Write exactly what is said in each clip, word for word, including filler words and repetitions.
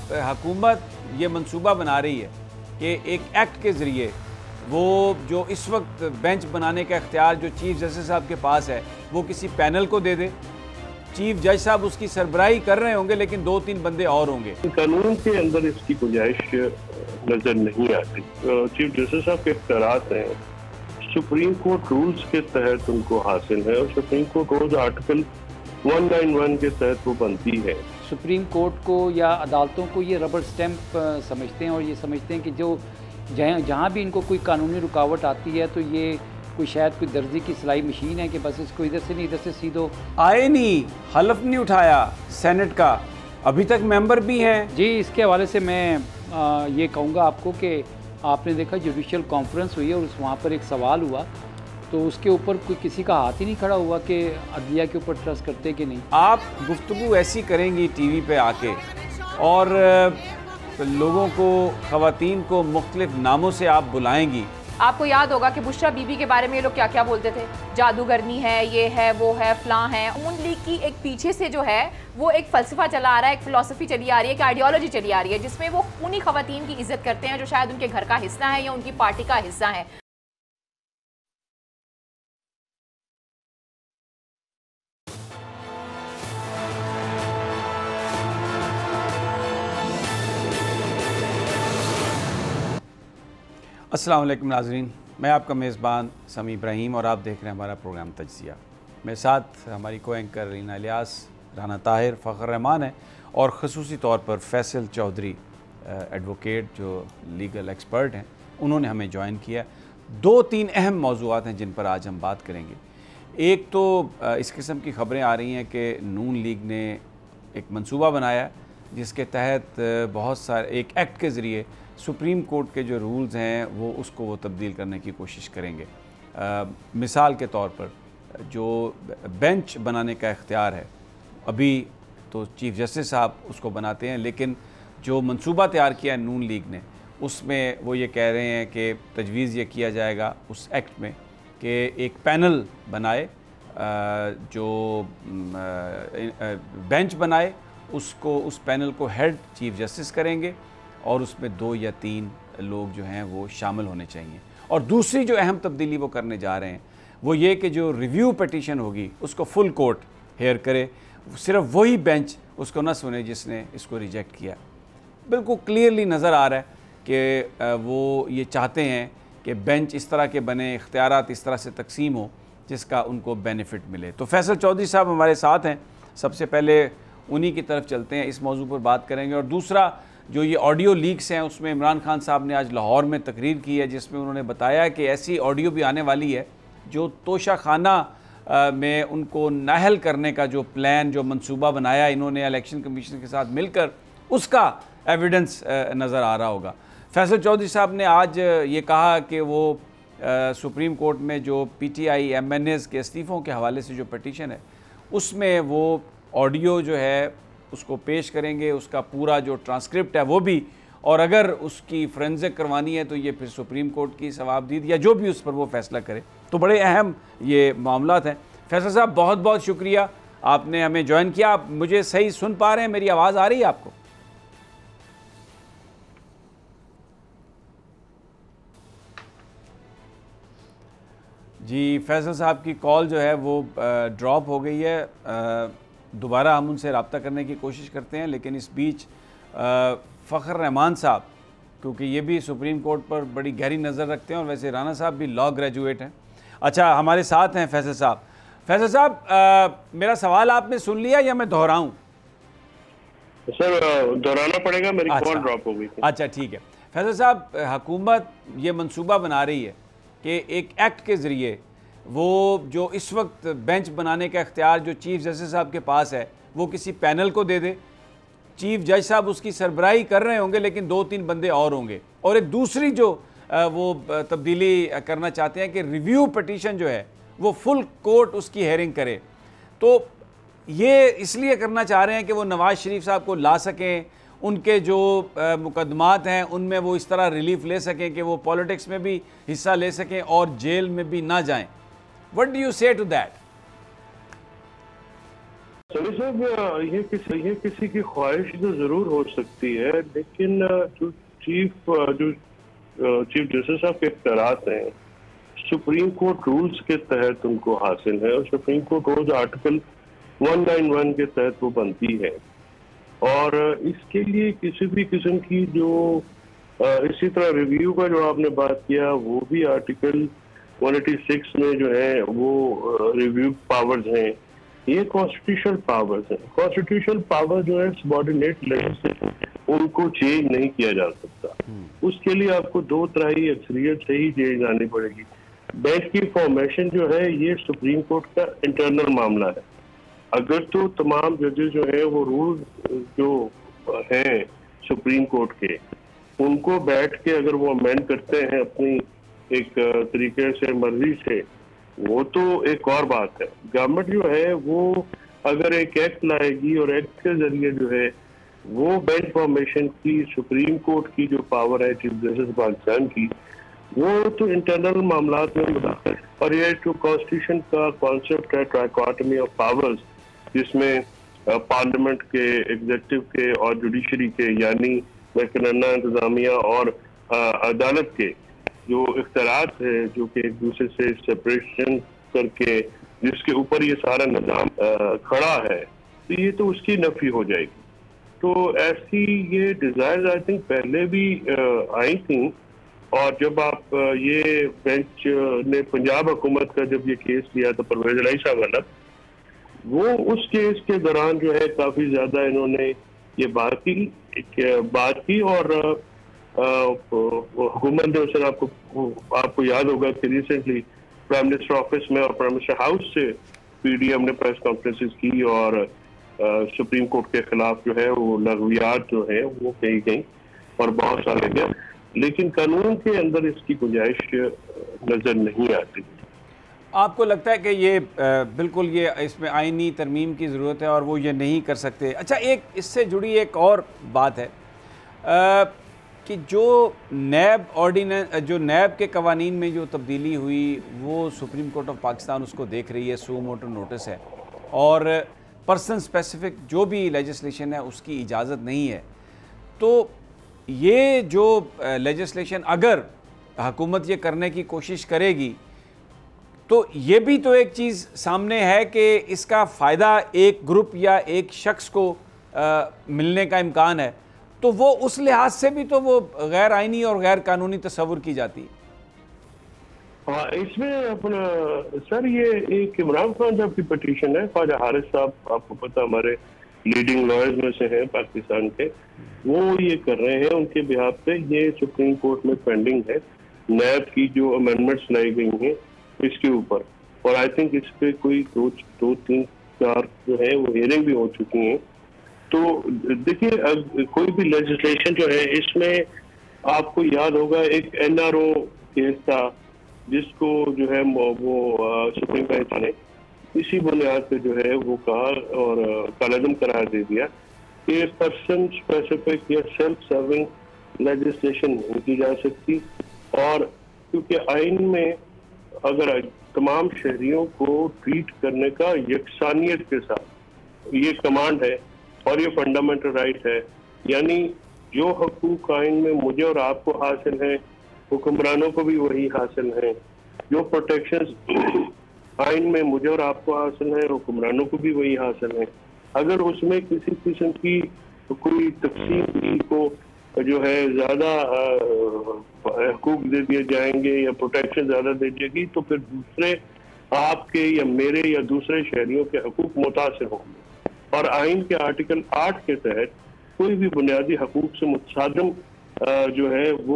हुकूमत ये मंसूबा बना रही है कि एक एक्ट के ज़रिए वो जो इस वक्त बेंच बनाने का इख्तियार जो चीफ जस्टिस साहब के पास है वो किसी पैनल को दे दे। चीफ जज साहब उसकी सरबराही कर रहे होंगे लेकिन दो तीन बंदे और होंगे। कानून के अंदर इसकी गुंजाइश नजर नहीं आती। चीफ जस्टिस साहब के इख्तियारात हैं, सुप्रीम कोर्ट रूल्स के तहत उनको हासिल है और सुप्रीम कोर्ट रोज आर्टिकल एक सौ इक्यानवे के तहत वो बनती है। सुप्रीम कोर्ट को या अदालतों को ये रबर स्टैंप समझते हैं और ये समझते हैं कि जो जहाँ जहाँ भी इनको कोई कानूनी रुकावट आती है तो ये कोई शायद कोई दर्जी की सिलाई मशीन है कि बस इसको इधर से नहीं इधर से सीधो। आए नहीं, हलफ नहीं उठाया सेनेट का, अभी तक मेंबर भी हैं। जी, इसके हवाले से मैं आ, ये कहूँगा आपको कि आपने देखा जुडिशल कॉन्फ्रेंस हुई और उस वहाँ पर एक सवाल हुआ तो उसके ऊपर कोई किसी का हाथ ही नहीं खड़ा हुआ कि अदलिया के ऊपर ट्रस्ट करते कि नहीं। आप गुफ्तगू ऐसी करेंगी टीवी पे आके और लोगों को, ख़वातीन को मुख्तलिफ नामों से आप बुलाएंगी। आपको याद होगा कि बुशरा बीबी के बारे में ये लोग क्या क्या बोलते थे, जादूगरनी है, ये है, वो है, फलां है। नून लीग की एक पीछे से जो है वो एक फलसफा चला आ रहा है, एक फिलॉसफी चली आ रही है, एक आइडियोलॉजी चली आ रही है जिसमें वो उन्हीं ख़वातीन की इज्जत करते हैं जो शायद उनके घर का हिस्सा है या उनकी पार्टी का हिस्सा है। अस्सलाम वालेकुम नाज़रीन, मैं आपका मेज़बान समी इब्राहिम और आप देख रहे हैं हमारा प्रोग्राम तज्ज़िया। मेरे साथ हमारी को एंकर रीना इलियास, राना ताहिर, फ़खर रहमान है और ख़ुसूसी तौर पर फैसल चौधरी एडवोकेट जो लीगल एक्सपर्ट हैं, उन्होंने हमें ज्वाइन किया। दो तीन अहम मौज़ूआत हैं जिन पर आज हम बात करेंगे। एक तो इस किस्म की ख़बरें आ रही हैं कि नून लीग ने एक मंसूबा बनाया जिसके तहत बहुत सारे एक एक्ट के ज़रिए सुप्रीम कोर्ट के जो रूल्स हैं वो उसको वो तब्दील करने की कोशिश करेंगे। आ, मिसाल के तौर पर जो बेंच बनाने का इख्तियार है, अभी तो चीफ जस्टिस साहब उसको बनाते हैं, लेकिन जो मंसूबा तैयार किया है नून लीग ने उसमें वो ये कह रहे हैं कि तजवीज़ ये किया जाएगा उस एक्ट में कि एक पैनल बनाए, जो बेंच बनाए, उसको उस पैनल को हेड चीफ जस्टिस करेंगे और उसमें दो या तीन लोग जो हैं वो शामिल होने चाहिए। और दूसरी जो अहम तब्दीली वो करने जा रहे हैं वो ये कि जो रिव्यू पटिशन होगी उसको फुल कोर्ट हेयर करे, सिर्फ वही बेंच उसको न सुने जिसने इसको रिजेक्ट किया। बिल्कुल क्लियरली नज़र आ रहा है कि वो ये चाहते हैं कि बेंच इस तरह के बने, इख्तियारात इस तरह से तकसीम हो जिसका उनको बेनिफिट मिले। तो फैसल चौधरी साहब हमारे साथ हैं, सबसे पहले उन्हीं की तरफ चलते हैं, इस मौजू पर बात करेंगे। और दूसरा जो ये ऑडियो लीक्स हैं उसमें इमरान खान साहब ने आज लाहौर में तकरीर की है जिसमें उन्होंने बताया कि ऐसी ऑडियो भी आने वाली है जो तोशा खाना में उनको नाहल करने का जो प्लान, जो मंसूबा बनाया इन्होंने इलेक्शन कमीशन के साथ मिलकर, उसका एविडेंस नज़र आ रहा होगा। फैसल चौधरी साहब ने आज ये कहा कि वो सुप्रीम कोर्ट में जो P T I M N As के इस्तीफ़ों के हवाले से जो पटिशन है उसमें वो ऑडियो जो है उसको पेश करेंगे, उसका पूरा जो ट्रांसक्रिप्ट है वो भी, और अगर उसकी फोरेंसिक करवानी है तो ये फिर सुप्रीम कोर्ट की सवाबदीद या जो भी उस पर वो फैसला करे। तो बड़े अहम ये मामलात हैं। फैसल साहब बहुत बहुत शुक्रिया, आपने हमें ज्वाइन किया। आप मुझे सही सुन पा रहे हैं, मेरी आवाज़ आ रही है आपको? जी, फैसल साहब की कॉल जो है वो ड्रॉप हो गई है। आ, दोबारा हम उनसे रब्ता करने की कोशिश करते हैं, लेकिन इस बीच फ़खर रहमान साहब, क्योंकि ये भी सुप्रीम कोर्ट पर बड़ी गहरी नज़र रखते हैं और वैसे राना साहब भी लॉ ग्रेजुएट हैं। अच्छा, हमारे साथ हैं फैसल साहब। फैसल साहब, मेरा सवाल आपने सुन लिया या मैं दोहराऊं? सर दोहराना पड़ेगा, मेरी कॉल ड्रॉप हो गई थी। अच्छा ठीक है। फैसल साहब, हुकूमत ये मंसूबा बना रही है कि एक एक्ट के ज़रिए वो जो इस वक्त बेंच बनाने का इख्तियार जो चीफ जस्टिस साहब के पास है वो किसी पैनल को दे दे। चीफ जज साहब उसकी सरबराही कर रहे होंगे लेकिन दो तीन बंदे और होंगे। और एक दूसरी जो वो तब्दीली करना चाहते हैं कि रिव्यू पटिशन जो है वो फुल कोर्ट उसकी हेयरिंग करे। तो ये इसलिए करना चाह रहे हैं कि वो नवाज़ शरीफ साहब को ला सकें, उनके जो मुकदमात हैं उनमें वो इस तरह रिलीफ ले सकें कि वो पॉलिटिक्स में भी हिस्सा ले सकें और जेल में भी ना जाएं। What do you say to that? Sunny साहब, ये किसी ये किसी की ख्वाहिश तो जरूर हो सकती है, लेकिन जो चीफ जो चीफ जस्टिस साहब के इख्तियारात हैं सुप्रीम कोर्ट रूल्स के तहत उनको हासिल है, और सुप्रीम कोर्ट रोज आर्टिकल एक सौ इक्यानवे के तहत वो बनती है। और इसके लिए किसी भी किस्म की जो इसी तरह रिव्यू का जो आपने बात किया, वो भी आर्टिकल एक सौ छियासी में जो है वो रिव्यू पावर्स हैं। ये कॉन्स्टिट्यूशनल पावर्स हैं। कॉन्स्टिट्यूशनल पावर जो है सबॉर्डिनेट लेवल से उनको चेंज नहीं किया जा सकता। उसके लिए आपको दो तिहाई अक्सरियत से ही चेंज आनी पड़ेगी। बैंक की फॉर्मेशन जो है ये सुप्रीम कोर्ट का इंटरनल मामला है। अगर तो तमाम जजेस जो है वो रूल जो हैं सुप्रीम कोर्ट के, उनको बैठ के अगर वो अमेंड करते हैं अपनी एक तरीके से मर्जी से, वो तो एक और बात है। गवर्नमेंट जो है वो अगर एक एक्ट लाएगी और एक्ट के जरिए जो है वो बेंच फॉर्मेशन की सुप्रीम कोर्ट की जो पावर है चीफ जस्टिस पाकिस्तान की, वो तो इंटरनल मामला में मुदाखल। और ये जो कॉन्स्टिट्यूशन का कॉन्सेप्ट है ट्राइकॉटमी ऑफ पावर्स, जिसमें पार्लियामेंट के, एग्जीक्यूटिव के और जुडिशरी के, यानी महकमा इंतजामिया और आ, अदालत के जो इख्तियारात है जो कि एक दूसरे से सेपरेशन करके जिसके ऊपर ये सारा निज़ाम खड़ा है, तो ये तो उसकी नफी हो जाएगी। तो ऐसी ये डिजायर आई थिंक पहले भी आई थी। और जब आप ये बेंच ने पंजाब हुकूमत का जब ये केस लिया था परवेज इलाही साहब वाला, वो उस केस के दौरान जो है काफी ज्यादा इन्होंने ये बात की बात की और हुकूमत ने उस आपको आपको याद होगा कि रिसेंटली प्राइम मिनिस्टर ऑफिस में और प्राइम मिनिस्टर हाउस से पीडीएम ने प्रेस कॉन्फ्रेंसेस की और सुप्रीम कोर्ट के खिलाफ जो है वो लघवियात जो है वो कही गई और बहुत सारे गए, लेकिन कानून के अंदर इसकी गुंजाइश नजर नहीं आती। आपको लगता है कि ये बिल्कुल ये इसमें आईनी तरमीम की ज़रूरत है और वो ये नहीं कर सकते? अच्छा, एक इससे जुड़ी एक और बात है आ, कि जो नैब ऑर्डिनेंस जो नैब के कवानीन में जो तब्दीली हुई वो सुप्रीम कोर्ट ऑफ पाकिस्तान उसको देख रही है, सू मोटो नोटिस है, और पर्सन स्पेसिफिक जो भी लेजिस्लेशन है उसकी इजाज़त नहीं है। तो ये जो लेजिस्लेशन अगर हुकूमत ये करने की कोशिश करेगी तो ये भी तो एक चीज़ सामने है कि इसका फ़ायदा एक ग्रुप या एक शख्स को आ, मिलने का इम्कान है, तो वो उस लिहाज से भी तो वो गैर आइनी और गैर कानूनी तस्वुर की जाती है। हाँ, इसमें अपना सर ये एक इमरान खान साहब की पटिशन है। ख्वाजा हारिस साहब, आपको पता हमारे लीडिंग लॉयर्स में से हैं पाकिस्तान के, वो ये कर रहे हैं उनके बिहाफ पे। ये सुप्रीम कोर्ट में पेंडिंग है नैब की जो अमेंडमेंट्स लाई गई हैं इसके ऊपर, और आई थिंक इस पे कोई दो दो तीन चार जो है वो हियरिंग भी हो चुकी हैं। तो देखिए कोई भी लेजिस्लेशन जो है इसमें आपको याद होगा एक एनआरओ केस था जिसको जो है वो सुप्रीम बेंच ने इसी बुनियाद पे जो है वो कहा और कालादम करार दे दिया कि पर्सन स्पेसिफिक या सेल्फ सर्विंग लेजिस्लेशन नहीं की जा सकती। और क्योंकि आइन में अगर तमाम शहरियों को ट्रीट करने का यकसानियत के साथ ये कमांड है और ये फंडामेंटल राइट है, यानी जो हकूक आइन में मुझे और आपको हासिल हैं हुक्मरानों को भी वही हासिल हैं, जो प्रोटेक्शंस आइन में मुझे और आपको हासिल हैं हुक्मरानों को भी वही हासिल हैं। अगर उसमें किसी किस्म की कोई तकसीम को जो है ज्यादा हकूक दे दिए जाएंगे या प्रोटेक्शन ज्यादा दे जाएगी तो फिर दूसरे आपके या मेरे या दूसरे शहरियों के हकूक मुतासिर होंगे। और आइन के आर्टिकल आठ के तहत कोई भी बुनियादी हकूक से मुतसादम जो है वो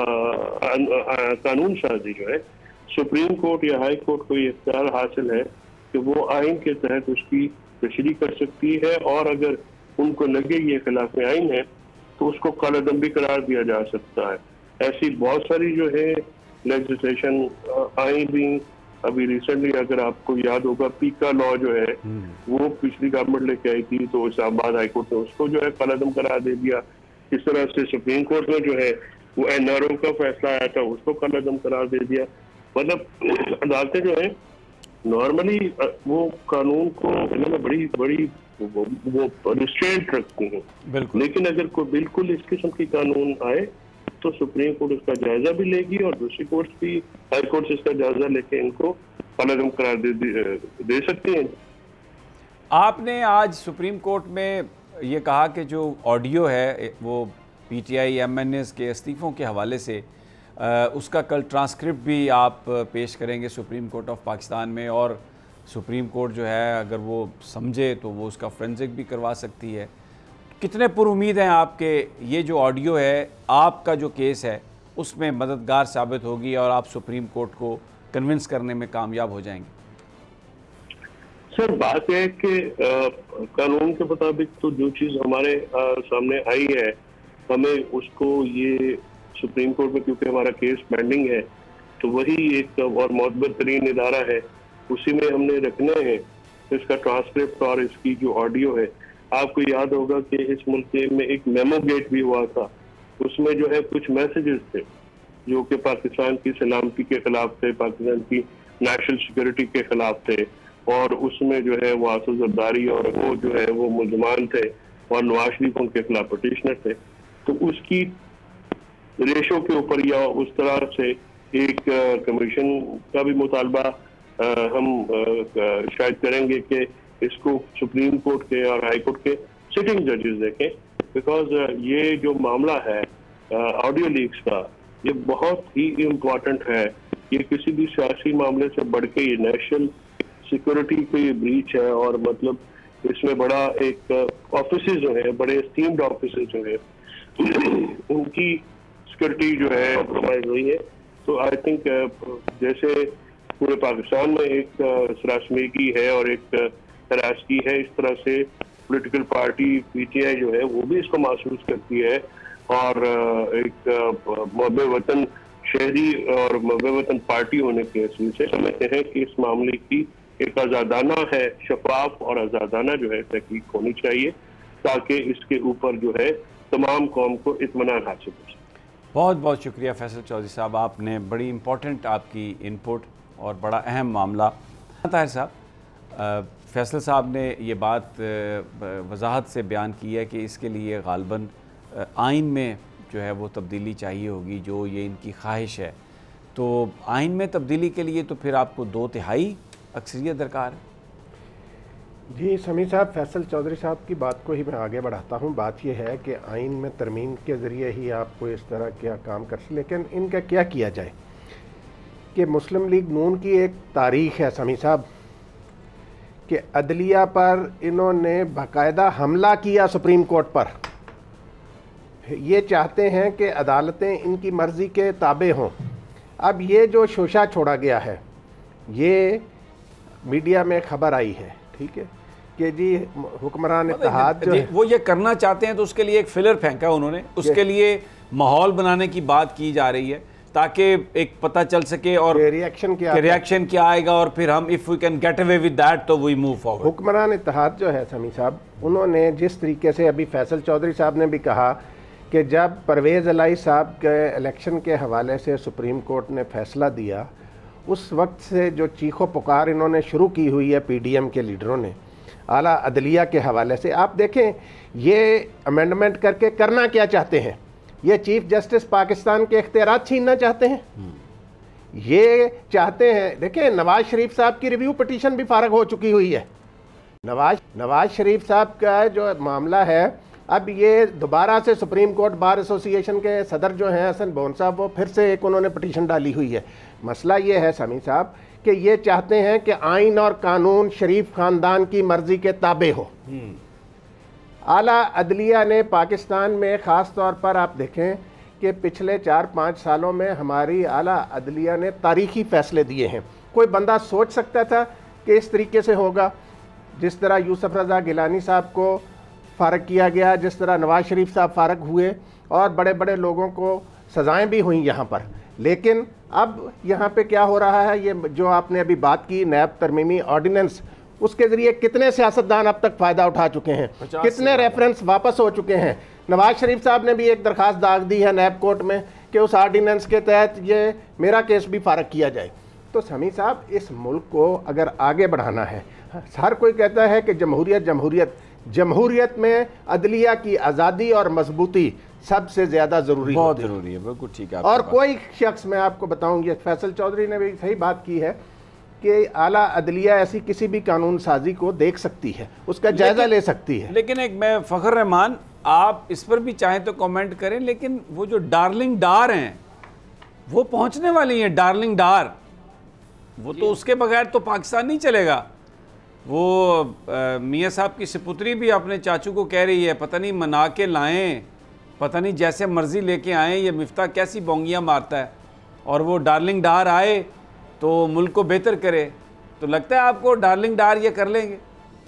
कानून साजी जो है सुप्रीम कोर्ट या हाई कोर्ट को ये इख्तियार हासिल है कि वो आइन के तहत उसकी तशरीह कर सकती है, और अगर उनको लगे ये खिलाफ आइन है तो उसको कालादम भी करार दिया जा सकता है। ऐसी बहुत सारी जो है लेजिस्लेशन आई भी। अभी रिसेंटली अगर आपको याद होगा पीका लॉ जो है वो पिछली गवर्नमेंट लेके आई थी, तो इस्लामाबाद हाई कोर्ट ने उसको जो है कालादम करार दे दिया। इस तरह से सुप्रीम कोर्ट में जो है वो एनआरओ का फैसला आया था उसको कालादम करार दे दिया। मतलब अदालतें जो है नॉर्मली वो कानून को में बड़ी बड़ी वो, वो रिस्ट्रेंट रखती हैं, लेकिन अगर कोई बिल्कुल इस किस्म की कानून आए तो सुप्रीम कोर्ट उसका जायजा भी लेगी और दूसरी कोर्ट भी, हाई कोर्ट इसका जायजा लेके इनको अलाजम करार दे, दे, दे सकती हैं। आपने आज सुप्रीम कोर्ट में ये कहा कि जो ऑडियो है वो पीटीआई एमएनएस के इस्तीफ़ों के हवाले से आ, उसका कल ट्रांसक्रिप्ट भी आप पेश करेंगे सुप्रीम कोर्ट ऑफ पाकिस्तान में, और सुप्रीम कोर्ट जो है अगर वो समझे तो वो उसका फोरेंसिक भी करवा सकती है। कितने पुरुमीद हैं आपके ये जो ऑडियो है आपका जो केस है उसमें मददगार साबित होगी और आप सुप्रीम कोर्ट को कन्विंस करने में कामयाब हो जाएंगे? सर, बात है कि कानून के मुताबिक तो जो चीज़ हमारे आ, सामने आई है, हमें उसको ये सुप्रीम कोर्ट में, क्योंकि हमारा केस पेंडिंग है, तो वही एक और मोतबर तरीन इदारा है, उसी में हमने रखना है इसका ट्रांसक्रिप्ट और इसकी जो ऑडियो है। आपको याद होगा कि इस मुल्क में एक मेमो गेट भी हुआ था, उसमें जो है कुछ मैसेजेस थे जो कि पाकिस्तान की सलामती के खिलाफ थे, पाकिस्तान की नेशनल सिक्योरिटी के खिलाफ थे, और उसमें जो है वो आसिफ जरदारी और वो जो है वो मुलजमान थे और नवाज शरीफ उनके खिलाफ पटिशनर थे। तो उसकी रेशो के ऊपर या उस तरह से एक कमीशन का भी मुतालबा हम आ, शायद करेंगे कि इसको सुप्रीम कोर्ट के और हाई कोर्ट के सिटिंग जजेस देखें, बिकॉज ये जो मामला है ऑडियो लीक्स का, ये बहुत ही इम्पोर्टेंट है। ये किसी भी सियासी मामले से बढ़ के ये नेशनल सिक्योरिटी की ब्रीच है, और मतलब इसमें बड़ा एक ऑफिस जो है, बड़े स्टीम्ड ऑफिस जो है, उनकी सिक्योरिटी जो है कॉम्प्रोमाइज हुई है। तो आई थिंक जैसे पूरे पाकिस्तान में एक सरासमेगी है और एक तराशगी है, इस तरह से पॉलिटिकल पार्टी पीटीआई जो है वो भी इसको महसूस करती है, और एक मुहब्बे वतन शहरी और मुहब्बे वतन पार्टी होने के हैसियत से समझते हैं कि इस मामले की एक आज़ादाना है, शफाफ और आज़ादाना जो है तहकीक होनी चाहिए, ताकि इसके ऊपर जो है तमाम कौम को इत्मीनान हासिल हो सके। बहुत बहुत शुक्रिया फैसल चौधरी साहब, आपने बड़ी इम्पोर्टेंट आपकी इनपुट और बड़ा अहम मामला। ताहिर साहब, फैसल साहब ने ये बात वजाहत से बयान की है कि इसके लिए गालबन आइन में जो है वो तब्दीली चाहिए होगी, जो ये इनकी ख्वाहिश है। तो आइन में तब्दीली के लिए तो फिर आपको दो तिहाई अक्सरियत दरकार है। जी समी साहब, फैसल चौधरी साहब की बात को ही मैं आगे बढ़ाता हूँ। बात यह है कि आइन में तरमीम के ज़रिए ही आपको इस तरह क्या काम कर सकते, लेकिन इनका क्या किया जाए कि मुस्लिम लीग नून की एक तारीख़ है समी साहब कि अदलिया पर इन्होंने बाकायदा हमला किया सुप्रीम कोर्ट पर। ये चाहते हैं कि अदालतें इनकी मर्ज़ी के ताबे हों। अब ये जो शोशा छोड़ा गया है, ये मीडिया में खबर आई है, ठीक है, कि जी हुक्मरान इत्तेहाद जो है वो ये करना चाहते हैं, तो उसके लिए एक फिलर फेंका उन्होंने, उसके लिए माहौल बनाने की बात की जा रही है ताकि एक पता चल सके और रिएक्शन क्या रिएक्शन क्या आएगा, और फिर हम if we can get away with that तो वी मूव फॉरवर्ड। हुक्मरान इत्तेहाद जो है समी साहब, उन्होंने जिस तरीके से अभी फैसल चौधरी साहब ने भी कहा कि जब परवेज़ इलाही साहब के इलेक्शन के हवाले से सुप्रीम कोर्ट ने फैसला दिया, उस वक्त से जो चीखो पुकार इन्होंने शुरू की हुई है पीडीएम के लीडरों ने आला अदलिया के हवाले से, आप देखें ये अमेंडमेंट करके करना क्या चाहते हैं? ये चीफ जस्टिस पाकिस्तान के इख्तियारात छीनना चाहते हैं। ये चाहते हैं, देखें नवाज शरीफ साहब की रिव्यू पिटीशन भी फारग हो चुकी हुई है। नवाज नवाज शरीफ साहब का जो मामला है, अब ये दोबारा से सुप्रीम कोर्ट बार एसोसिएशन के सदर जो हैं हसन बोन साहब, वो फिर से एक उन्होंने पिटीशन डाली हुई है। मसला ये है समी साहब कि ये चाहते हैं कि आइन और कानून शरीफ ख़ानदान की मर्ज़ी के ताबे हो। आला अदलिया ने पाकिस्तान में ख़ास तौर पर आप देखें कि पिछले चार पाँच सालों में हमारी आला अदलिया ने तारीख़ी फ़ैसले दिए हैं। कोई बंदा सोच सकता था कि इस तरीके से होगा? जिस तरह यूसुफ रज़ा गिलानी साहब को फ़ारग किया गया, जिस तरह नवाज शरीफ साहब फ़ारग हुए, और बड़े बड़े लोगों को सज़ाएँ भी हुई यहाँ पर। लेकिन अब यहाँ पे क्या हो रहा है, ये जो आपने अभी बात की नैब तरमीमी ऑर्डिनेंस, उसके ज़रिए कितने सियासतदान अब तक फ़ायदा उठा चुके हैं, कितने रेफरेंस वापस हो चुके हैं। नवाज शरीफ साहब ने भी एक दरख्वास्त दाग दी है नैब कोर्ट में कि उस ऑर्डिनेंस के तहत ये मेरा केस भी फ़ारग किया जाए। तो समी साहब इस मुल्क को अगर आगे बढ़ाना है, हर कोई कहता है कि जमहूरियत जमहूरियत जमहूरियत में अदलिया की आज़ादी और मजबूती सबसे ज़्यादा ज़रूरी बहुत ज़रूरी है। बिल्कुल ठीक है। और कोई शख्स, मैं आपको बताऊं, ये फैसल चौधरी ने भी सही बात की है कि आला अदलिया ऐसी किसी भी कानून साजी को देख सकती है, उसका जायज़ा ले सकती है। लेकिन एक मैं फ़खर रहमान, आप इस पर भी चाहें तो कमेंट करें, लेकिन वो जो डार्लिंग डार हैं वो पहुंचने वाली हैं। डार्लिंग डार वो तो उसके बगैर तो पाकिस्तान नहीं चलेगा। वो मियाँ साहब की सपुत्री भी अपने चाचू को कह रही है, पता नहीं मना के लाएं, पता नहीं जैसे मर्जी लेके आएं, ये मिफ्ता कैसी बोंगियाँ मारता है, और वो डार्लिंग डार आए तो मुल्क को बेहतर करे। तो लगता है आपको डार्लिंग डार ये कर लेंगे?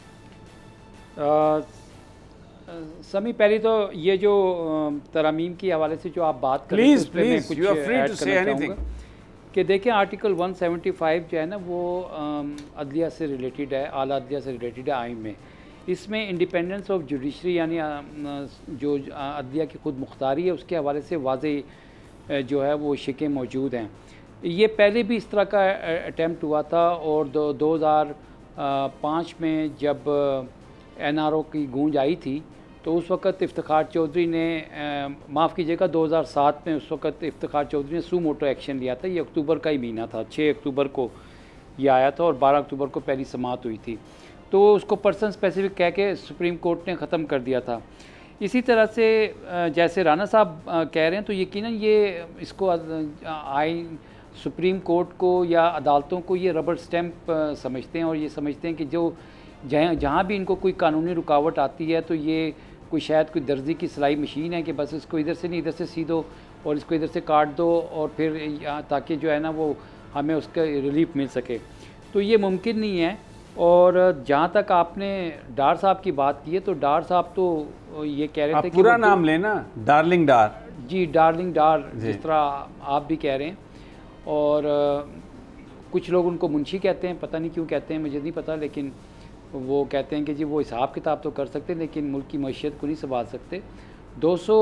आ, समी, पहले तो ये जो तरामीम की हवाले से जो आप बात कर रहे please please you are free to say anything, कि देखें आर्टिकल वन सेवेंटी फाइव जो है ना वो अदलिया से रिलेटेड है, आला अदलिया से रिलेटेड है आइन में। इसमें इंडिपेंडेंस ऑफ जुडिशरी यानी जो अदलिया की खुद मुख्तारी है उसके हवाले से वाज़ेह जो है वो शिकें मौजूद हैं। ये पहले भी इस तरह का अटैम्प्ट हुआ था, और दो दो हज़ार पाँच में जब एन आर ओ की गूंज आई थी तो उस वक़्त इफ्तिखार चौधरी ने, माफ़ कीजिएगा, दो हज़ार सात में उस वक़्त इफ्तिखार चौधरी ने सू मोटो एक्शन लिया था। ये अक्टूबर का ही महीना था, छः अक्टूबर को ये आया था और बारह अक्टूबर को पहली समाअत हुई थी। तो उसको पर्सन स्पेसिफिक कह के सुप्रीम कोर्ट ने ख़त्म कर दिया था। इसी तरह से जैसे राना साहब कह रहे हैं, तो यकीनन ये इसको आइन सुप्रीम कोर्ट को या अदालतों को ये रबर स्टैम्प समझते हैं, और ये समझते हैं कि जो जहाँ जहाँ भी इनको कोई कानूनी रुकावट आती है तो ये कोई शायद कोई दर्जी की सिलाई मशीन है कि बस इसको इधर से नहीं इधर से सी दो और इसको इधर से काट दो, और फिर ताकि जो है ना वो हमें उसका रिलीफ मिल सके। तो ये मुमकिन नहीं है। और जहाँ तक आपने डार साहब की बात की है, तो डार साहब तो ये कह रहे थे कि पूरा नाम लेना, डार्लिंग डार। जी, डार्लिंग डार, जिस तरह आप भी कह रहे हैं, और कुछ लोग उनको मुंशी कहते हैं, पता नहीं क्यों कहते हैं, मुझे नहीं पता, लेकिन वो कहते हैं कि जी वो हिसाब किताब तो कर सकते हैं लेकिन मुल्क की मैशियत को नहीं संभाल सकते। दो सौ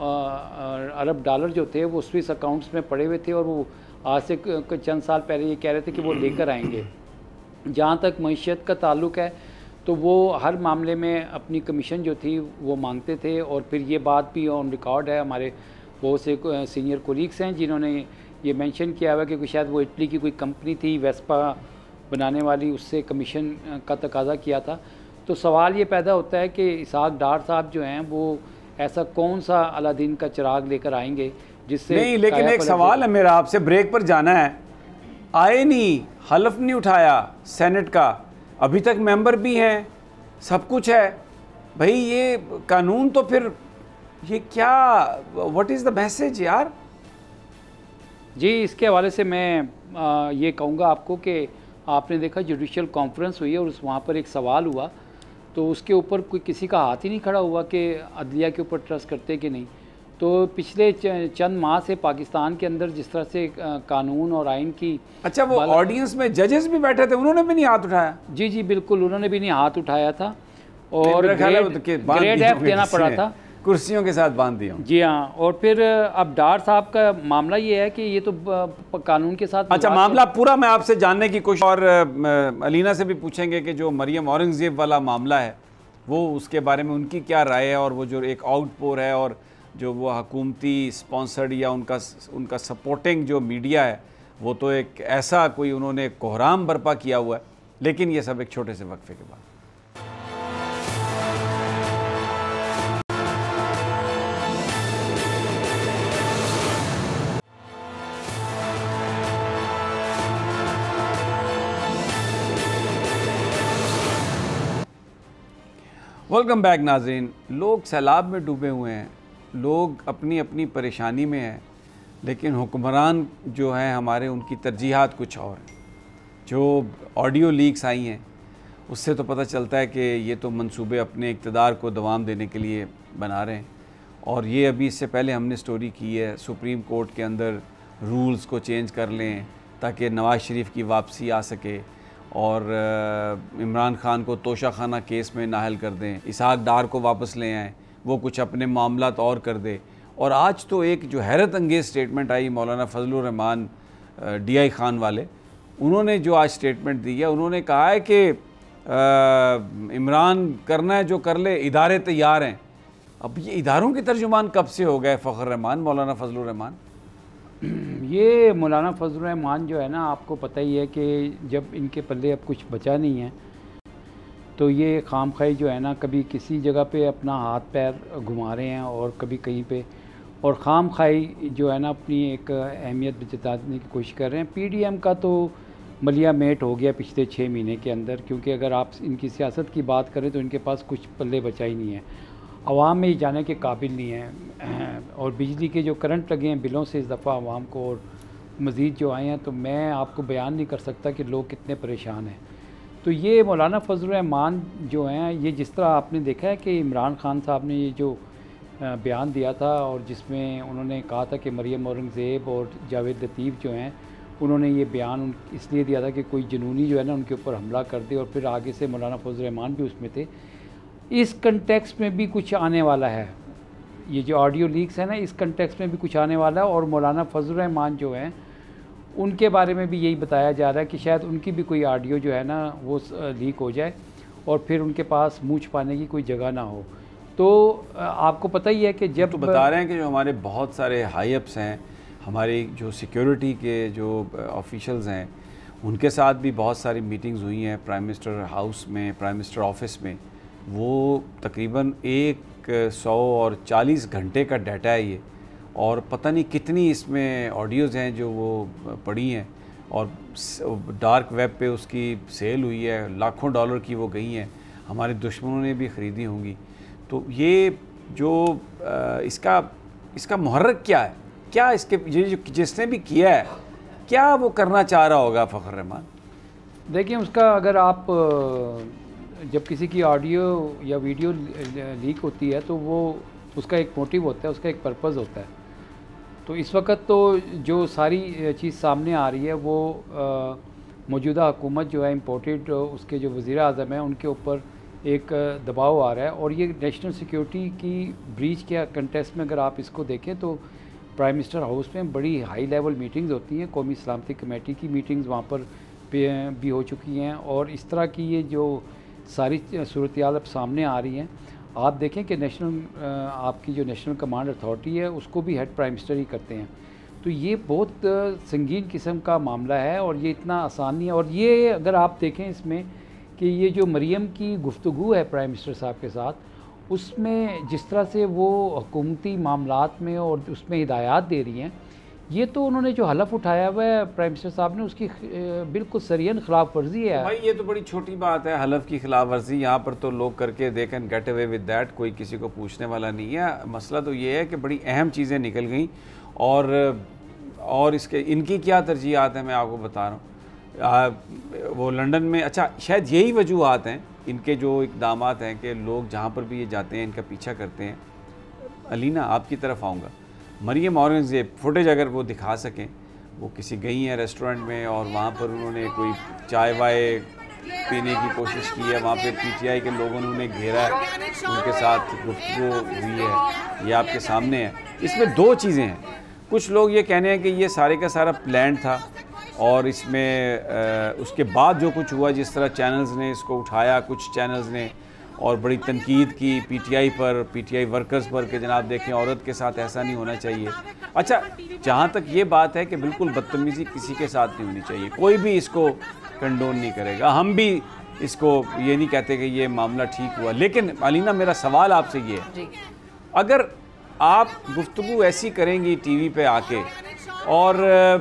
अरब डॉलर जो थे वो स्विस अकाउंट्स में पड़े हुए थे, और वो आज से चंद साल पहले ये कह रहे थे कि वो लेकर आएंगे। जहाँ तक मैशियत का ताल्लुक़ है तो वो हर मामले में अपनी कमीशन जो थी वो मांगते थे, और फिर ये बात भी ऑन रिकॉर्ड है, हमारे बहुत से सीनियर कोलीग्स हैं जिन्होंने ये मेंशन किया हुआ कि शायद वो इटली की कोई कंपनी थी वेस्पा बनाने वाली, उससे कमीशन का तकाजा किया था। तो सवाल ये पैदा होता है कि इसहाक डार साहब जो हैं वो ऐसा कौन सा अलादीन का चिराग लेकर आएंगे जिससे नहीं, लेकिन एक सवाल है मेरा आपसे, ब्रेक पर जाना है, आए नहीं, हलफ नहीं उठाया सेनेट का, अभी तक मेंबर भी हैं, सब कुछ है भाई, ये कानून तो फिर ये क्या, व्हाट इज़ द मैसेज यार? जी, इसके हवाले से मैं आ, ये कहूँगा आपको कि आपने देखा जुडिशल कॉन्फ्रेंस हुई है और उस वहाँ पर एक सवाल हुआ, तो उसके ऊपर कोई किसी का हाथ ही नहीं खड़ा हुआ कि अदलिया के ऊपर ट्रस्ट करते कि नहीं। तो पिछले चंद माह से पाकिस्तान के अंदर जिस तरह से कानून और आइन की, अच्छा वो ऑडियंस में जजेस भी बैठे थे, उन्होंने भी नहीं हाथ उठाया? जी जी बिल्कुल, उन्होंने भी नहीं हाथ उठाया था, और ग्रेड, ग्रेड एफ देना पड़ा था, कुर्सियों के साथ बांध दिया। जी हाँ। और फिर अब डार साहब का मामला ये है कि ये तो कानून के साथ, अच्छा मामला पूरा मैं आपसे जानने की कोशिश, और अलीना से भी पूछेंगे कि जो मरियम औरंगजेब वाला मामला है वो उसके बारे में उनकी क्या राय है, और वो जो एक आउटपोर है और जो वो हुकूमती स्पॉन्सर्ड या उनका उनका सपोर्टिंग जो मीडिया है वो तो एक ऐसा कोई उन्होंने कोहराम बर्पा किया हुआ है। लेकिन ये सब एक छोटे से वक्फे के बाद। वेलकम बैक नाज़रीन। लोग सैलाब में डूबे हुए हैं, लोग अपनी अपनी परेशानी में हैं, लेकिन हुक्मरान जो हैं हमारे, उनकी तरजीहात कुछ और हैं। जो ऑडियो लीक्स आई हैं उससे तो पता चलता है कि ये तो मंसूबे अपने इक़्तिदार को दवाम देने के लिए बना रहे हैं। और ये अभी इससे पहले हमने स्टोरी की है, सुप्रीम कोर्ट के अंदर रूल्स को चेंज कर लें ताकि नवाज़ शरीफ की वापसी आ सके, और इमरान खान को तोशा खाना केस में नाहल कर दें, इसहाक डार को वापस ले आएँ, वो कुछ अपने मामलात और कर दे। और आज तो एक जो हैरत अंगेज़ स्टेटमेंट आई मौलाना फजलुर रहमान डी आई ख़ान वाले, उन्होंने जो आज स्टेटमेंट दी है, उन्होंने कहा है कि इमरान करना है जो कर ले, इदारे तैयार हैं। अब ये इदारों के तर्जुमान कब से हो गए फ़खर रहमान, मौलाना फजलुर रहमान? ये मौलाना फजलुर रहमान जो है ना, आपको पता ही है कि जब इनके पल्ले अब कुछ बचा नहीं है तो ये खाम खाई जो है ना, कभी किसी जगह पे अपना हाथ पैर घुमा रहे हैं और कभी कहीं पे, और खाम खाई जो है ना अपनी एक अहमियत जताने की कोशिश कर रहे हैं। पीडीएम का तो मलिया मेट हो गया पिछले छः महीने के अंदर, क्योंकि अगर आप इनकी सियासत की बात करें तो इनके पास कुछ पल्ले बचा ही नहीं है, आवाम में जाने के काबिल नहीं है। और बिजली के जो करंट लगे हैं बिलों से इस दफ़ा आवाम को और मज़ीद जो आए हैं, तो मैं आपको बयान नहीं कर सकता कि लोग कितने परेशान हैं। तो ये मौलाना फजलुर रहमान जो हैं, ये जिस तरह आपने देखा है कि इमरान खान साहब ने ये जो बयान दिया था और जिसमें उन्होंने कहा था कि मरियम औरंगज़ेब और जावेद लतीफ़ जो हैं, उन्होंने ये बयान इसलिए दिया था कि कोई जुनूनी जो है ना उनके ऊपर हमला कर दे, और फिर आगे से मौलाना फजलुर रहमान भी उसमें थे। इस कंटेक्स्ट में भी कुछ आने वाला है, ये जो ऑडियो लीक्स है ना, इस कंटेक्स्ट में भी कुछ आने वाला है। और मौलाना फजलुर रहमान जो हैं उनके बारे में भी यही बताया जा रहा है कि शायद उनकी भी कोई ऑडियो जो है ना वो लीक हो जाए और फिर उनके पास मुँह छुपाने की कोई जगह ना हो। तो आपको पता ही है कि जब तो बता रहे हैं कि जो हमारे बहुत सारे हाई अप्स हैं, हमारी जो सिक्योरिटी के जो ऑफिशियल्स हैं, उनके साथ भी बहुत सारी मीटिंग्स हुई हैं प्राइम मिनिस्टर हाउस में, प्राइम मिनिस्टर ऑफिस में। वो तकरीबन एक सौ और चालीस घंटे का डाटा है ये, और पता नहीं कितनी इसमें ऑडियोज़ हैं जो वो पड़ी हैं, और डार्क वेब पे उसकी सेल हुई है, लाखों डॉलर की वो गई हैं, हमारे दुश्मनों ने भी ख़रीदी होंगी। तो ये जो इसका इसका मुहर्रिक क्या है, क्या इसके ये जो जिसने भी किया है, क्या वो करना चाह रहा होगा फ़खर रहमान? देखिए, उसका अगर आप जब किसी की ऑडियो या वीडियो लीक होती है तो वो उसका एक मोटिव होता है, उसका एक पर्पज़ होता है। तो इस वक्त तो जो सारी चीज़ सामने आ रही है वो मौजूदा हुकूमत जो है, इम्पोर्टेड उसके जो वज़ीर आज़म हैं उनके ऊपर एक दबाव आ रहा है। और ये नेशनल सिक्योरिटी की ब्रीच के कंटेस्ट में अगर आप इसको देखें तो प्राइम मिनिस्टर हाउस में बड़ी हाई लेवल मीटिंग्स होती हैं, कौमी सलामती कमेटी की मीटिंग्स वहाँ पर भी हो चुकी हैं, और इस तरह की ये जो सारी सूरत हाल अब सामने आ रही हैं। आप देखें कि नेशनल आपकी जो नेशनल कमांड अथॉरिटी है उसको भी हेड प्राइम मिनिस्टर ही करते हैं। तो ये बहुत संगीन किस्म का मामला है और ये इतना आसान नहीं है। और ये अगर आप देखें इसमें कि ये जो मरियम की गुफ्तगू है प्राइम मिनिस्टर साहब के साथ, उसमें जिस तरह से वो हुकूमती मामलात में और उसमें हिदायत दे रही हैं, ये तो उन्होंने जो हलफ उठाया हुआ है प्राइम मिनिस्टर साहब ने, उसकी बिल्कुल सरियन खिलाफ वर्जी है। भाई ये तो बड़ी छोटी बात है, हलफ की खिलाफ वर्जी। यहाँ पर तो लोग करके they can get away with that, कोई किसी को पूछने वाला नहीं है। मसला तो ये है कि बड़ी अहम चीज़ें निकल गई, और और इसके इनकी क्या तरजीहात है मैं आपको बता रहा हूँ। वो लंदन में, अच्छा शायद यही वजूहत हैं इनके जो इकदाम हैं कि लोग जहाँ पर भी ये जाते हैं इनका पीछा करते हैं। अलीना, आपकी तरफ आऊँगा। मरियम औरंगज़ेब फुटेज अगर वो दिखा सकें, वो किसी गई हैं रेस्टोरेंट में और वहाँ पर उन्होंने कोई चाय वाय पीने की कोशिश की है, वहाँ पे पीटीआई के लोगों ने उन्हें घेरा है, उनके साथ गुफ्तगू हुई है, ये आपके सामने है। इसमें दो चीज़ें हैं, कुछ लोग ये कहने हैं कि ये सारे का सारा प्लान था और इसमें आ, उसके बाद जो कुछ हुआ, जिस तरह चैनल्स ने इसको उठाया, कुछ चैनल्स ने, और बड़ी तनकीद की पीटीआई पर, पीटीआई वर्कर्स पर कि जनाब देखें औरत के साथ ऐसा नहीं होना चाहिए। अच्छा, जहाँ तक ये बात है कि बिल्कुल बदतमीज़ी किसी के साथ नहीं होनी चाहिए, कोई भी इसको कंडोन नहीं करेगा, हम भी इसको ये नहीं कहते कि ये मामला ठीक हुआ। लेकिन अलीना, मेरा सवाल आपसे ये है, अगर आप गुफ्तगू ऐसी करेंगी टीवी पे आके और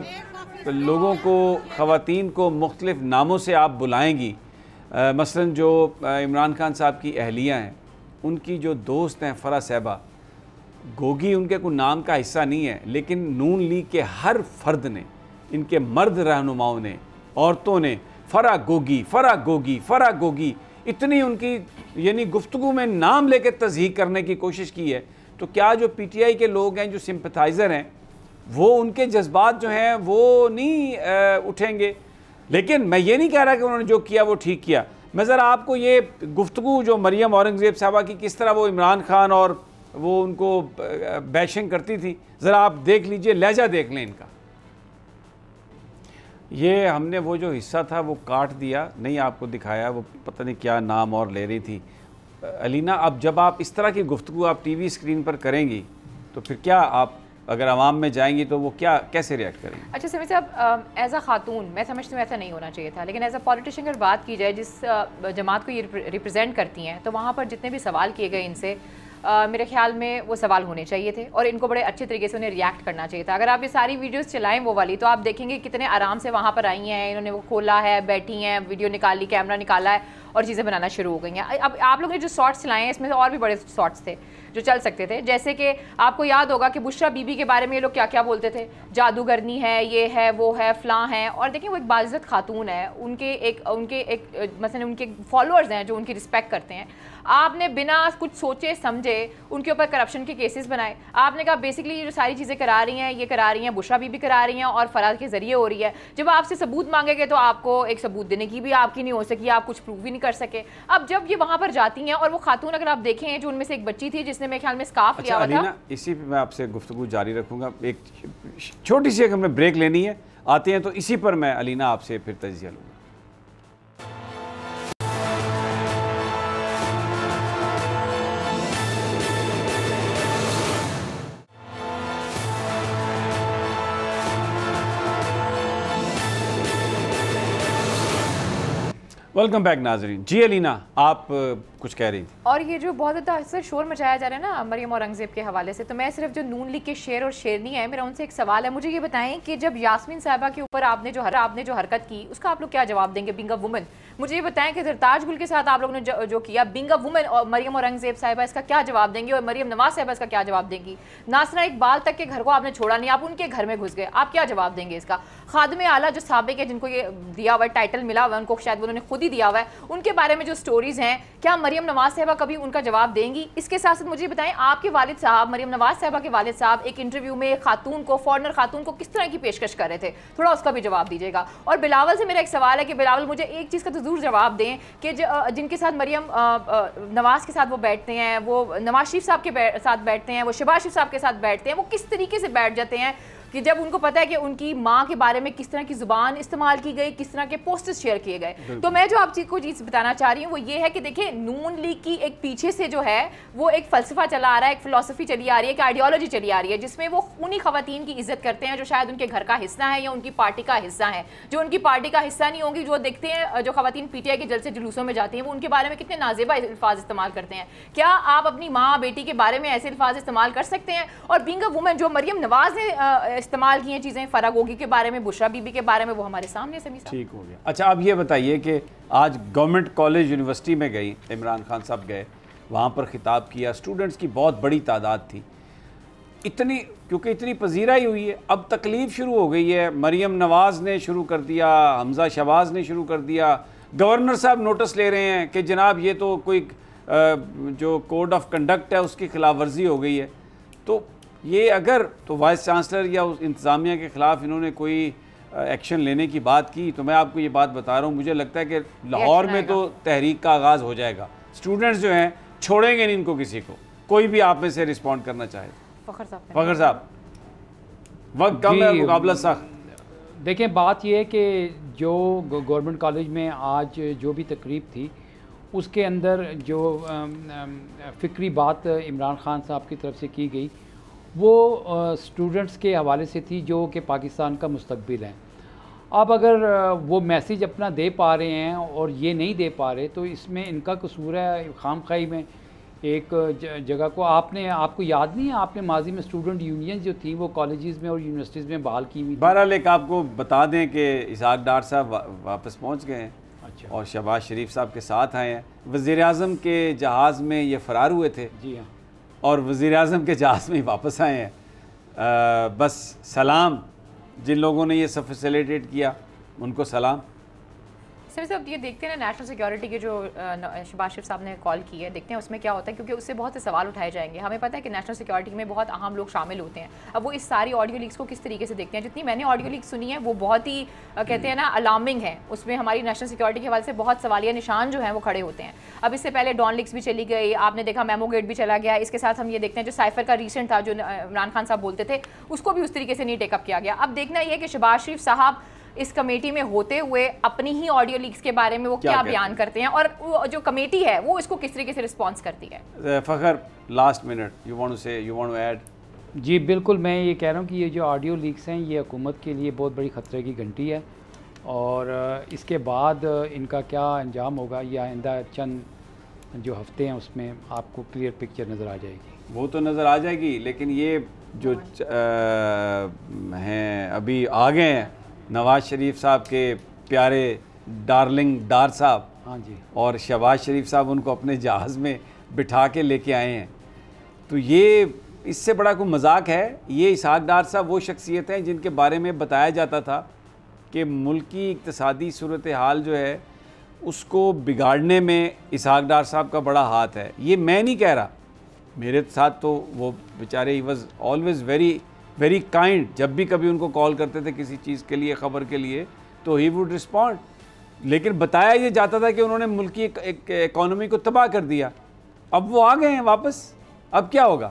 लोगों को, ख़वातीन को मुख्तलिफ़ नामों से आप बुलाएंगी, Uh, मसलन जो uh, इमरान खान साहब की अहलिया हैं, उनकी जो दोस्त हैं फ़रा साहबा, गोगी उनके कोई नाम का हिस्सा नहीं है, लेकिन नून लीग के हर फर्द ने, इनके मर्द रहनुमाओं ने, औरतों ने फ़रा गोगी, फ़रा गोगी, फ़रा गोगी, इतनी उनकी यानी गुफ्तगू में नाम लेके तज़हीक करने की कोशिश की है। तो क्या जो पीटीआई के लोग हैं, जो सिंपथाइज़र हैं, वो उनके जज्बात जो हैं वो नहीं आ, उठेंगे? लेकिन मैं ये नहीं कह रहा कि उन्होंने जो किया वो ठीक किया। मैं ज़रा आपको ये गुफ्तगू जो मरियम औरंगज़ेब साहबा की, किस तरह वो इमरान खान और वो उनको बैशिंग करती थी, ज़रा आप देख लीजिए, लहजा देख लें इनका। ये हमने वो जो हिस्सा था वो काट दिया, नहीं आपको दिखाया, वो पता नहीं क्या नाम और ले रही थी। अलीना, अब जब आप इस तरह की गुफ्तगू आप टीवी स्क्रीन पर करेंगी तो फिर क्या आप अगर आवाम में जाएंगी तो वो क्या कैसे रिएक्ट करेंगे? अच्छा समीर साहब, एज अ खातून मैं समझती हूँ ऐसा नहीं होना चाहिए था, लेकिन एज अ पॉलिटिशियन अगर बात की जाए जिस जमात को ये रिप्रेजेंट करती हैं, तो वहाँ पर जितने भी सवाल किए गए इनसे Uh, मेरे ख्याल में वो सवाल होने चाहिए थे और इनको बड़े अच्छे तरीके से उन्हें रिएक्ट करना चाहिए था। अगर आप ये सारी वीडियोस चलाएं वो वाली, तो आप देखेंगे कितने आराम से वहाँ पर आई हैं, इन्होंने वो खोला है, बैठी हैं, वीडियो निकाली, कैमरा निकाला है और चीज़ें बनाना शुरू हो गई हैं। अब आप लोगों ने जो शॉर्ट्स चलाए हैं इसमें से और भी बड़े शॉर्ट्स थे जो चल सकते थे, जैसे कि आपको याद होगा कि बुशरा बीबी के बारे में ये लोग क्या क्या बोलते थे, जादूगरनी है, ये है, वो है, फलां है। और देखिए वो एक बाइज्जत खातून है, उनके एक उनके एक मसलन उनके फॉलोअर्स हैं जो उनकी रिस्पेक्ट करते हैं। आपने बिना कुछ सोचे समझे उनके ऊपर करप्शन के केसेस बनाए। आपने कहा बेसिकली ये जो सारी चीज़ें करा रही हैं ये करा रही हैं बुशरा बीबी करा रही हैं और फराज के ज़रिए हो रही है। जब आपसे सबूत मांगेंगे तो आपको एक सबूत देने की भी आपकी नहीं हो सकी, आप कुछ प्रूव भी नहीं कर सके। अब जब ये वहाँ पर जाती हैं और वो खातून अगर आप देखें जो उनमें से एक बच्ची थी जिसने मेरे ख्याल में स्कार्फ लिया हुआ था। इसी पे मैं आपसे गुफ्तगू जारी रखूँगा, एक छोटी सी एक हमें ब्रेक लेनी है, आते हैं तो इसी पर मैं अलीना आपसे फिर तजिया लूँगा। वेलकम बैक नाजरीन। जी अलीना, आप कुछ कह रही थी। और ये जो बहुत ज़्यादा अक्सर शोर मचाया जा रहा है ना मरियम औरंगज़ेब के हवाले से, तो मैं सिर्फ जो नून लीग के शेर और शेरनी है, मेरा उनसे एक सवाल है। मुझे ये बताएं कि जब यास्मीन साहिबा के ऊपर आपने जो हर आपने जो हरकत की उसका आप लोग क्या जवाब देंगे बिंग अ वुमन? मुझे ये बताएं कि सरताज गुल के साथ आप लोगों ने जो, जो किया बिंग अ वुमन और मरियम औरंगज़ेब साहिबा, इसका क्या जवाब देंगे? और मरियम नवाज साहिबा इसका क्या जवाब देंगी? नासरा इकबाल तक के घर को आपने छोड़ा नहीं, आप उनके घर में घुस गए, आप क्या जवाब देंगे इसका? खादिम आला जो साबिक है जिनको ये दिया हुआ है, टाइटल मिला हुआ है, उनको शायद उन्होंने खुद ही दिया हुआ है, उनके बारे में जो स्टोरीज हैं, क्या मरियम नवाज साहिबा कभी उनका जवाब देंगी? इसके साथ साथ मुझे बताएं आपके वालिद साहब, मरियम नवाज साहिबा के वालिद साहब एक इंटरव्यू में खातून को, फॉरनर खातून को किस तरह की पेशकश कर रहे थे, थोड़ा उसका भी जवाब दीजिएगा। और बिलावल से मेरा एक सवाल है कि बिलावल मुझे एक चीज़ का तो जरूर जवाब दें कि जिनके साथ मरियम नवाज के साथ वो बैठते हैं, वो नवाज शरीफ साहब के साथ बैठते हैं, वो शहबाज शरीफ साहब के साथ बैठते हैं, वो किस तरीके से बैठ जाते हैं कि जब उनको पता है कि उनकी माँ के बारे में किस तरह की जुबान इस्तेमाल की गई, किस तरह के पोस्टर्स शेयर किए गए। तो मैं जो आप चीज़ को चीज़ बताना चाह रही हूँ वो ये है कि देखिए नून लीग की एक पीछे से जो है वो एक फ़लसफ़ा चला आ रहा है, एक फ़िलासफ़ी चली आ रही है, एक आइडियोलॉजी चली आ रही है, जिसमें वो उन्हीं ख़वातीन की इज्जत करते हैं जो शायद उनके घर का हिस्सा है या उनकी पार्टी का हिस्सा है। जो उनकी पार्टी का हिस्सा नहीं होंगी, जो देखते हैं जो ख़वातीन पी टी आई के जलसे जुलूसों में जाती हैं, वो उनके बारे में कितने नाजेबा अल्फाज इस्तेमाल करते हैं। क्या आप अपनी माँ बेटी के बारे में ऐसे अल्फाज इस्तेमाल कर सकते हैं? और बीइंग अ वुमन जो मरियम नवाज ने इस्तेमाल की हैं चीज़ें फरागोगी के बारे में, बुशरा बीबी के बारे में, वो हमारे सामने से ठीक हो गया। अच्छा, अब ये बताइए कि आज गवर्नमेंट कॉलेज यूनिवर्सिटी में गई, इमरान खान साहब गए, वहाँ पर खिताब किया, स्टूडेंट्स की बहुत बड़ी तादाद थी, इतनी क्योंकि इतनी पजीराई हुई है, अब तकलीफ शुरू हो गई है। मरियम नवाज ने शुरू कर दिया, हमजा शहबाज ने शुरू कर दिया, गवर्नर साहब नोटिस ले रहे हैं कि जनाब ये तो कोई जो कोड ऑफ कंडक्ट है उसकी खिलाफ वर्जी हो गई है। तो ये अगर तो वाइस चांसलर या उस इंतज़ामिया के ख़िलाफ़ इन्होंने कोई एक्शन लेने की बात की, तो मैं आपको ये बात बता रहा हूँ, मुझे लगता है कि लाहौर में तो तहरीक का आगाज़ हो जाएगा। स्टूडेंट्स जो हैं छोड़ेंगे नहीं इनको किसी को। कोई भी आप में से रिस्पॉन्ड करना चाहे। फ़खर साहब फ़खर साहब वक्त कम है, मुकाबला सख्त। देखें, बात यह है कि जो गवर्नमेंट कॉलेज में आज जो भी तकरीब थी उसके अंदर जो फ़िक्री बात इमरान खान साहब की तरफ से की गई वो स्टूडेंट्स के हवाले से थी जो कि पाकिस्तान का मुस्तकबिल है। अब अगर वो मैसेज अपना दे पा रहे हैं और ये नहीं दे पा रहे तो इसमें इनका कसूर है। खामखाई में एक जगह को आपने आपको याद नहीं है, आपने माजी में स्टूडेंट यूनियन जो थी वो कॉलेजेस में और यूनिवर्सिटीज़ में बहाल की हुई। बहरहाल एक आपको बता दें कि इसाक डार साहब वा, वापस पहुँच गए हैं। अच्छा। और शहबाज शरीफ साहब के साथ आए हैं। वज़ीर आज़म के जहाज़ में ये फ़रार हुए थे। जी हाँ, और वज़ीर आज़म के जहाज़ में ही वापस आए हैं। आ, बस सलाम जिन लोगों ने ये सब फैसिलिटेट किया उनको सलाम। सर साहब ये देखते हैं ना नेशनल सिक्योरिटी के जो शहबाज शरीफ साहब ने कॉल की है, देखते हैं उसमें क्या होता है, क्योंकि उससे बहुत से सवाल उठाए जाएंगे। हमें पता है कि नेशनल सिक्योरिटी में बहुत अहम लोग शामिल होते हैं। अब वो इस सारी ऑडियो लीक्स को किस तरीके से देखते हैं, जितनी मैंने ऑडियो लीक्स सुनी है वो बहुत ही कहते हैं ना अलार्मिंग है। उसमें हमारी नेशनल सिक्योरिटी के हवाले से बहुत सवालिया निशान जो हैं वो खड़े होते हैं। अब इससे पहले डॉन लीक्स भी चली गई, आपने देखा मेमो गेट भी चला गया। इसके साथ हम ये देखते हैं जो साइफर का रिसेंट था जो इमरान खान साहब बोलते थे उसको भी उस तरीके से नहीं टेकअप किया गया। अब देखना यह कि शहबाज शरीफ साहब इस कमेटी में होते हुए अपनी ही ऑडियो लीक्स के बारे में वो क्या, क्या बयान करते हैं और वो जो कमेटी है वो इसको किस तरीके से रिस्पॉन्स करती है? Fakhar, last minute, you want to say, you want to add? जी बिल्कुल, मैं ये कह रहा हूँ कि ये जो ऑडियो लीक्स हैं ये हुकूमत के लिए बहुत बड़ी ख़तरे की घंटी है और इसके बाद इनका क्या अंजाम होगा ये आइंदा चंद जो हफ्ते हैं उसमें आपको क्लियर पिक्चर नज़र आ जाएगी। वो तो नज़र आ जाएगी, लेकिन ये जो हैं अभी आ गए हैं नवाज़ शरीफ साहब के प्यारे डार्लिंग डार साहब, हाँ जी, और शहबाज शरीफ साहब उनको अपने जहाज़ में बिठा के लेके आए हैं, तो ये इससे बड़ा कोई मजाक है? ये इसहाक डार साहब वो शख्सियत हैं जिनके बारे में बताया जाता था कि मुल्क की इक़्तिसादी सूरत हाल जो है उसको बिगाड़ने में इसहाक डार साहब का बड़ा हाथ है। ये मैं नहीं कह रहा, मेरे साथ तो वो बेचारे he was always very very kind. जब भी कभी उनको कॉल करते थे किसी चीज़ के लिए, ख़बर के लिए, तो ही वुड रिस्पॉन्ड। लेकिन बताया ये जाता था कि उन्होंने मुल्क की एक इकॉनमी को तबाह कर दिया। अब वो आ गए हैं वापस, अब क्या होगा?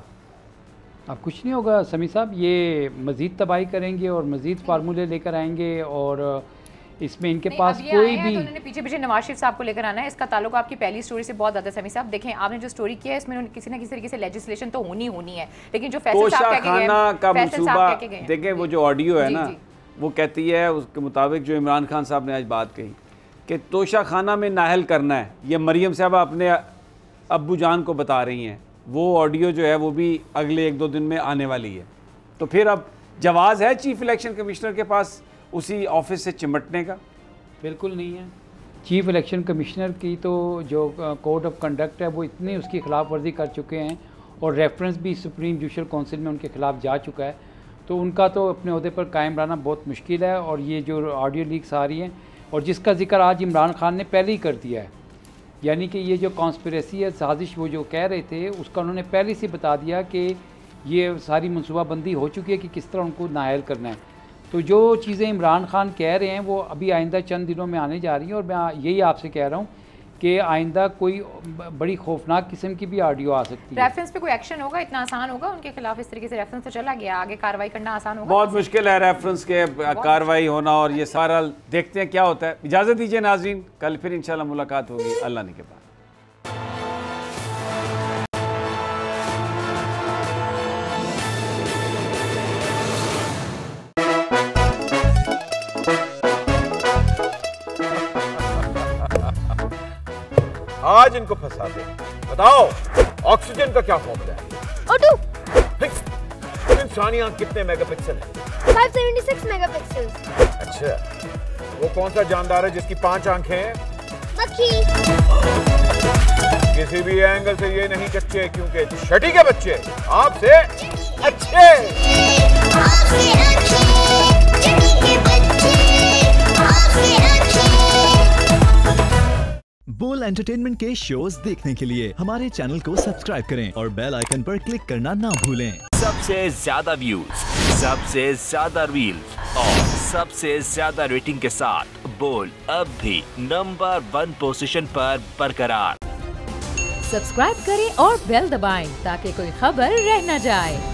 अब कुछ नहीं होगा समी साहब, ये मज़ीद तबाही करेंगे और मज़ीद फार्मूले लेकर आएंगे और इसमें इनके पास कोई भी, तो उन्होंने पीछे पीछे नवाज शरीफ साहब को लेकर आना है। इसका ताल्लुक आपकी पहली स्टोरी से बहुत ज़्यादा समी साहब। देखें, आपने जो स्टोरी किया है इसमें किसी ना किसी तरीके से लेजिस्लेशन तो होनी होनी है, लेकिन जो फैसल साहब कह के गए, का मंसूबा देखें, वो जो ऑडियो है ना वो कहती है उसके मुताबिक जो इमरान खान साहब ने आज बात कही कि तोशा खाना में नाहल करना है, ये मरियम साहब अपने अब्बू जान को बता रही हैं। वो ऑडियो जो है वो भी अगले एक दो दिन में आने वाली है। तो फिर अब जवाज़ है चीफ इलेक्शन कमिश्नर के पास उसी ऑफिस से चिमटने का? बिल्कुल नहीं है। चीफ इलेक्शन कमिश्नर की तो जो कोड ऑफ कंडक्ट है वो इतनी उसकी खिलाफ वर्जी कर चुके हैं और रेफरेंस भी सुप्रीम जुडिशल काउंसिल में उनके खिलाफ जा चुका है, तो उनका तो अपने अहदे पर कायम रहना बहुत मुश्किल है। और ये जो ऑडियो लीक्स आ रही हैं और जिसका जिक्र आज इमरान खान ने पहले ही कर दिया है, यानी कि ये जो कॉन्स्पिरेसी है, साजिश, वो जो कह रहे थे उसका उन्होंने पहले से बता दिया कि ये सारी मनसूबाबंदी हो चुकी है कि किस तरह उनको नायल करना है। तो जो चीज़ें इमरान खान कह रहे हैं वो अभी आइंदा चंद दिनों में आने जा रही हैं और मैं यही आपसे कह रहा हूँ कि आइंदा कोई बड़ी खौफनाक किस्म की भी ऑडियो आ सकती है। रेफरेंस पे कोई एक्शन होगा? इतना आसान होगा उनके खिलाफ? इस तरीके से रेफरेंस तो चला गया, आगे कार्रवाई करना आसान होगा? बहुत मुश्किल है रेफरेंस के कार्रवाई होना, और ये सारा देखते हैं क्या होता है। इजाज़त दीजिए नाज़रीन, कल फिर इंशाल्लाह मुलाकात होगी अल्लाह ने के बाद। आज इनको फंसा दे। बताओ ऑक्सीजन का क्या फॉर्मूला है? O two. इंसानी आंख कितने मेगापिक्सल है? पाँच सौ छिहत्तर मेगापिक्सल। अच्छा, वो कौन सा जानदार है जिसकी पांच आंखें हैं? मक्खी। किसी भी एंगल से ये नहीं कच्चे, क्योंकि छठी के बच्चे आपसे अच्छे। आपसे अच्छे, छठी के बच्चे आपसे अच्छे। बोल एंटरटेनमेंट के शोज देखने के लिए हमारे चैनल को सब्सक्राइब करें और बेल आइकन पर क्लिक करना ना भूलें। सबसे ज्यादा व्यूज, सबसे ज्यादा रील्स और सबसे ज्यादा रेटिंग के साथ बोल अब भी नंबर वन पोजीशन पर बरकरार। सब्सक्राइब करें और बेल दबाएं ताकि कोई खबर रह न जाए।